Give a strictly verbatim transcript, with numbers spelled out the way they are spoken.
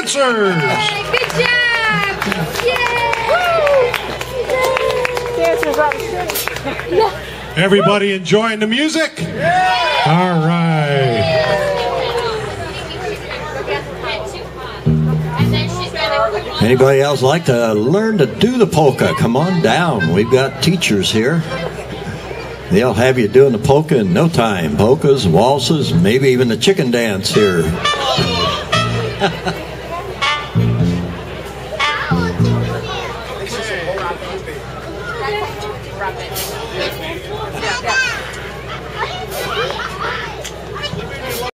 dancers. Good job! Yay! Dancers on the Everybody enjoying the music? All right. Anybody else like to learn to do the polka? Come on down. We've got teachers here. They'll have you doing the polka in no time. Polkas, waltzes, maybe even the chicken dance here.